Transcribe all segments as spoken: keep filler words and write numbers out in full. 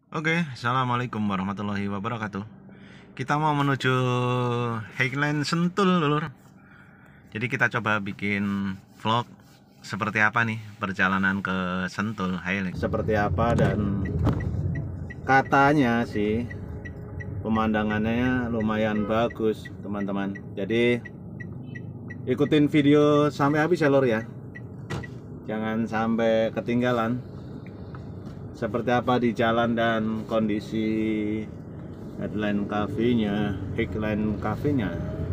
Oke, assalamualaikum warahmatullahi wabarakatuh. Kita mau menuju Highland Sentul, lur. Jadi kita coba bikin vlog seperti apa nih perjalanan ke Sentul Highland. Seperti apa, dan katanya sih pemandangannya lumayan bagus, teman-teman. Jadi ikutin video sampai habis ya, lur ya. Jangan sampai ketinggalan seperti apa di jalan dan kondisi Highland Cafe-nya, Highland Cafe-nya.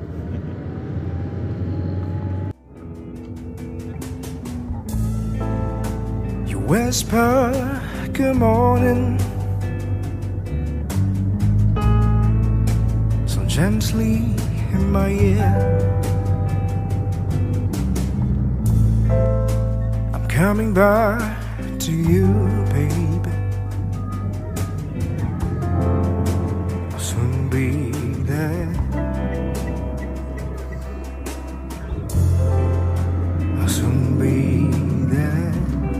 You whisper good morning so gently in my ear. I'm coming back to you, baby. I'll soon be there. I'll soon be there.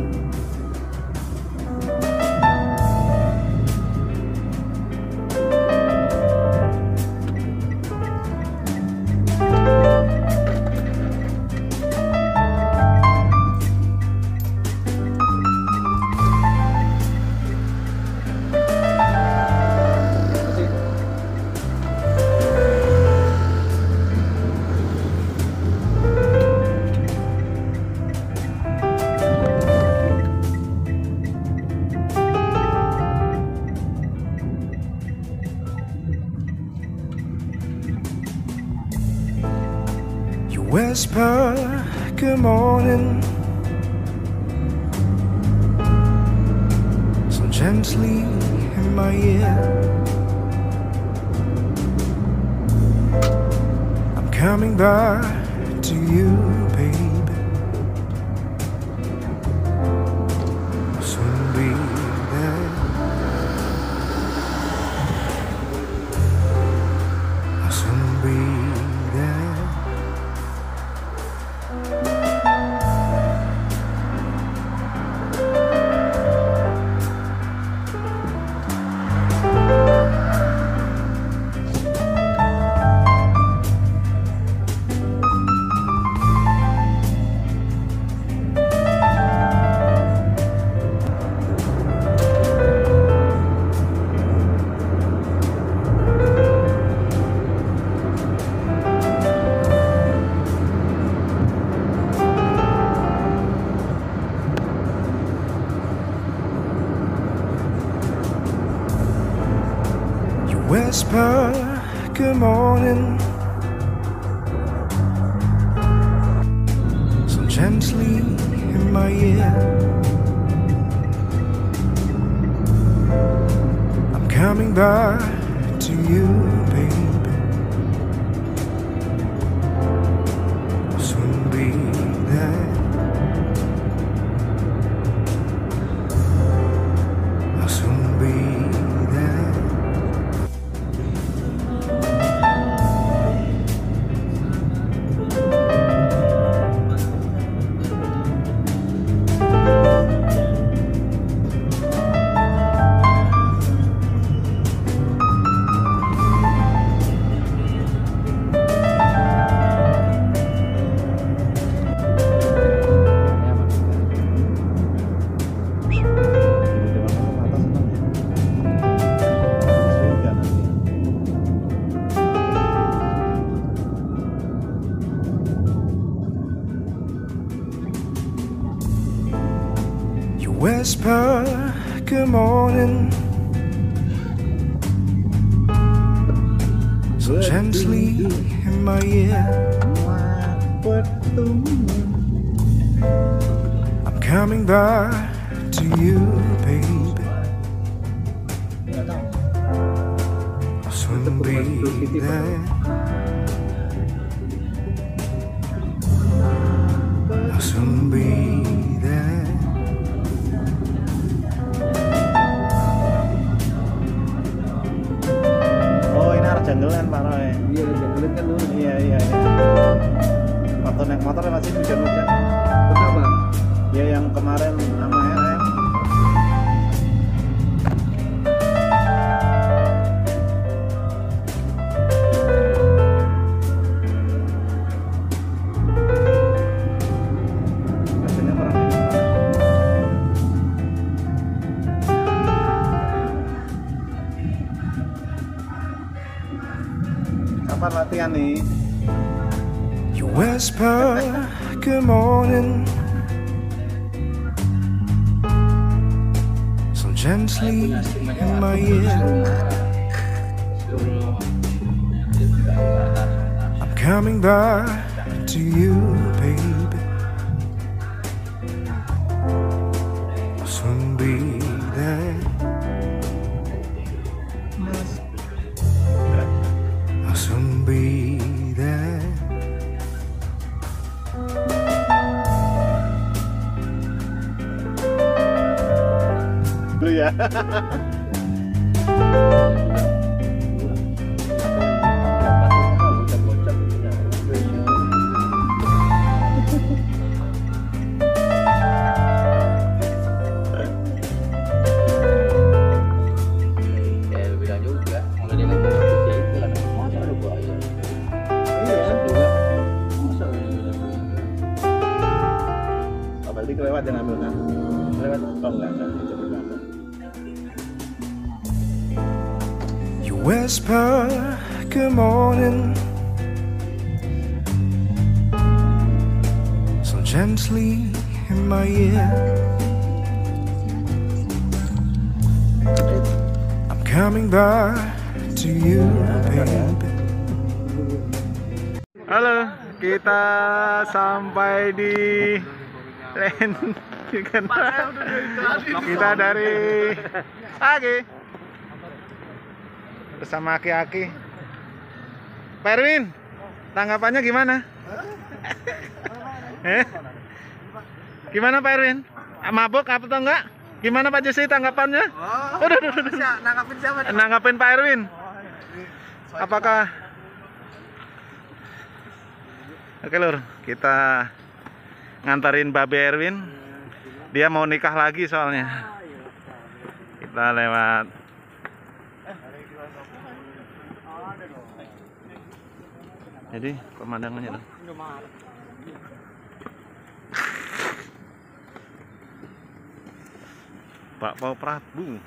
Whisper good morning so gently in my ear. I'm coming back to you, baby. I'll soon be there. I'll soon be there. Whisper good morning so gently in my ear. I'm coming back to you, baby. I'll soon be there. I'll soon be there. Whisper good morning so gently in my ear. I'm coming back to you, baby. I'll soon be there. I'll soon be there. Janggelan Pak Roy. Iya, janggelan kan dulu. Iya, iya, iya. Waktu naik motor masih hujan-hujan. Kenapa? Ya yang kemarin sama R M. Kapan latihan nih? You whisper good morning so gently in my ear. I'm coming back to you, baby. I'll soon be there. I'll soon be there. Dulu ya. Berarti kelewat yang ambil kan? Kelewat? Oh enggak, enggak, itu bergantung. You whisper good morning so gently in my ear. I'm coming back to you, baby. Halo, kita sampai di Land Chicken. Kita dari Aki bersama Aki-Aki. Pak Erwin, tanggapannya gimana? Eh? Gimana Pak Erwin? Mabuk apa atau enggak? Gimana Pak Jusi tanggapannya? Oh, udah, udah, udah. nanggapin siapa? Nanggapin Pak Erwin. Apakah? Oke lur, kita ngantarin Babe Erwin. Dia mau nikah lagi soalnya. Kita lewat jadi pemandangannya tuh. Pak Pau Prabu.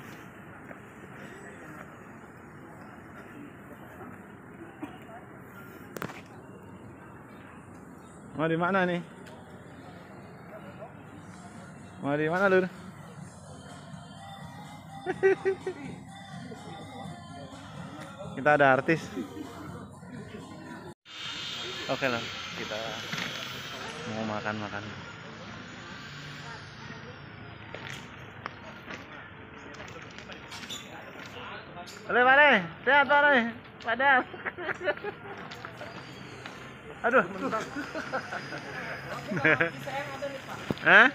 Mau di mana nih? Mau di mana lur? Kita ada artis. Oke lah, kita mau makan-makan. Oleh, Pak, sehat Pak, padahal. Aduh. Hah?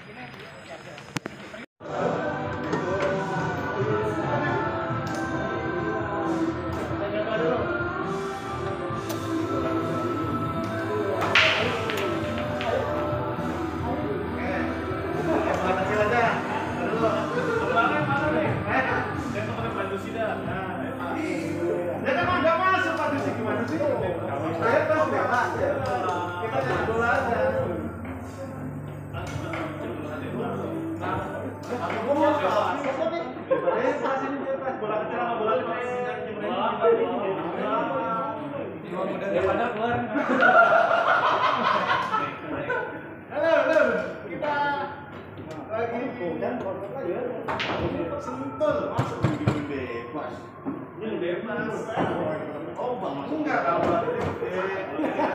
Halo, halo, kita lagi dan sentul masuk di bebas. Ini bebas. Oh, bang, enggak kabar.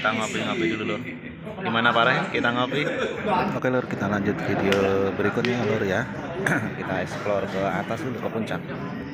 kita ngopi-ngopi dulu lur. Gimana Pak? Kita ngopi. Oke lur, kita lanjut video berikutnya lur ya. Kita explore ke atas dulu, ke puncak.